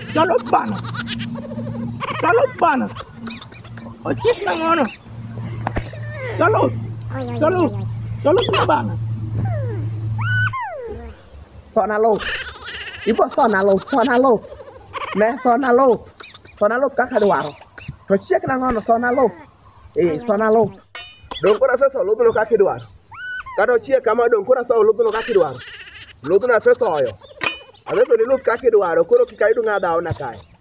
Salut bana. Salut bana. O chip na ngono. Salut. Salut. Salut bana. Sona Luth. Ibu Sona Luth, Sona Luth. Nè Sona Luth. Sona Luth kaka dwaro. To chiek na ngono Sona Luth. Sona Luth. Dong kura seso Luth no kaka dwaro. Kado chiek kama dong kura seso Luth no kaka dwaro. Luth na seso yo. Adesso ni Luth kaka dwaro, kuro kikaidu ngada ona kai.